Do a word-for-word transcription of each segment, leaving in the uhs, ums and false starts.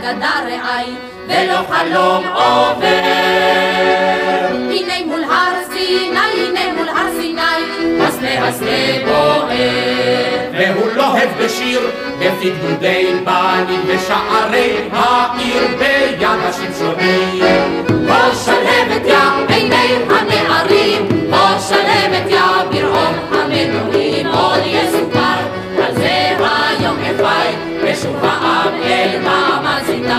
אגדה רעי, ולא חלום עובר. הנה מול הר סיני, הנה מול הר סיני, הסנה הסנה בוער. והוא לוהב בשיר, בפי גדודי בנים, בשערי העיר, ביד השמשונים. בוא שלהבת יא עיני הנערים, בוא שלהבת יא ברעום המנועים. עוד יסופר על זה היום אפי, ושוב העם אל מעמד סיני.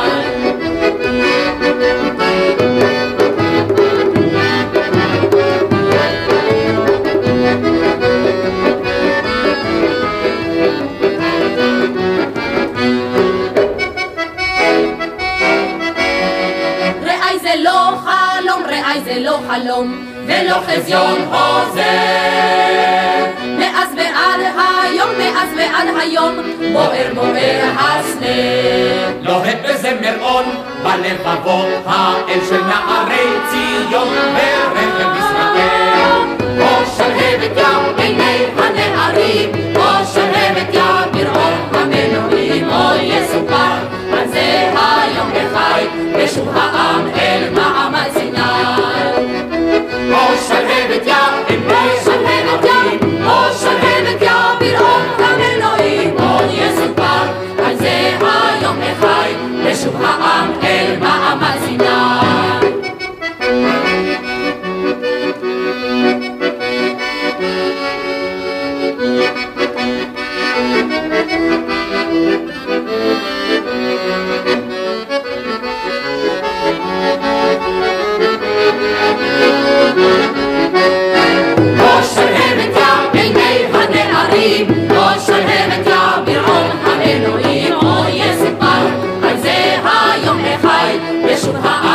זה לא חלום ולא חזיון חוזר. מאז ועד היום, מאז ועד היום, בוער בוער הסנה. לוהב בזמר-און בלבבות האל של נערי ציון ברכב ישראל. בוא שלהבת יא עיני הנערים, בוא שלהבת יא ברעום המנועים. עוד יסופר על זה היום בחי, ושוב העם אל מעמד סיני. בוא שלהבת יא עיני הנערים, בוא שלהבת יא ברעום המנועים. עוד יסופר על זה היום בחי, ושוב העם אל מעמד סיני. ושוב העם